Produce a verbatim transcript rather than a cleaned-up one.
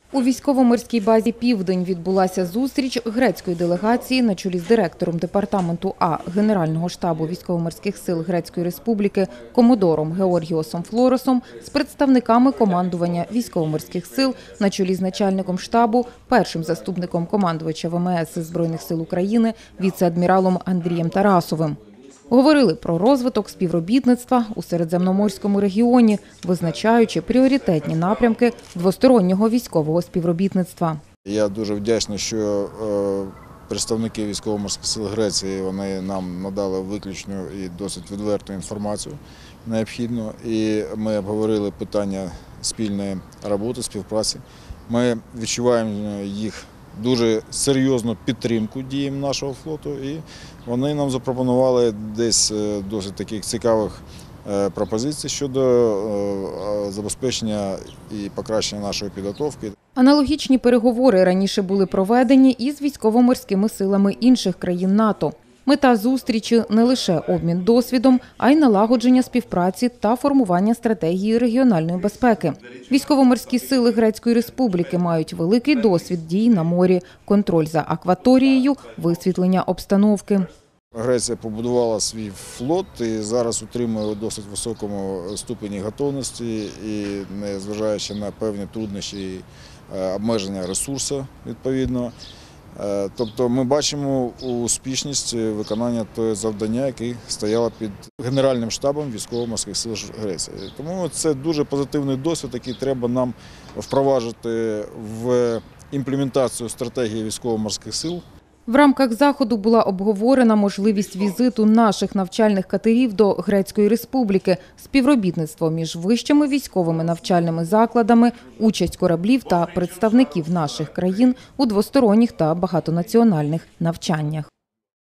У військово-морській базі «Південь» відбулася зустріч грецької делегації на чолі з директором департаменту А Генерального штабу військово-морських сил Грецької Республіки комодором Георгіосом Флоросом з представниками командування військово-морських сил на чолі з начальником штабу, першим заступником командувача ВМС Збройних сил України віце-адміралом Андрієм Тарасовим. Говорили про розвиток співробітництва у Середземноморському регіоні, визначаючи пріоритетні напрямки двостороннього військового співробітництва. Я дуже вдячний, що представники військово-морських сил Греції вони нам надали виключну і досить відверту інформацію необхідну. І ми обговорили питання спільної роботи, співпраці. Ми відчуваємо їх дуже серйозну підтримку діям нашого флоту, і вони нам запропонували десь досить таких цікавих пропозицій щодо забезпечення і покращення нашої підготовки. Аналогічні переговори раніше були проведені із військово-морськими силами інших країн НАТО. Мета зустрічі – не лише обмін досвідом, а й налагодження співпраці та формування стратегії регіональної безпеки. Військово-морські сили Грецької Республіки мають великий досвід дій на морі, контроль за акваторією, висвітлення обстановки. Греція побудувала свій флот і зараз утримує у досить високому ступені готовності, і незважаючи на певні труднощі і обмеження ресурсу відповідно. Тобто ми бачимо успішність виконання того завдання, яке стояло під Генеральним штабом військово-морських сил Греції. Тому це дуже позитивний досвід, який треба нам впроваджувати в імплементацію стратегії військово-морських сил. В рамках заходу була обговорена можливість візиту наших навчальних катерів до Грецької Республіки, співробітництво між вищими військовими навчальними закладами, участь кораблів та представників наших країн у двосторонніх та багатонаціональних навчаннях.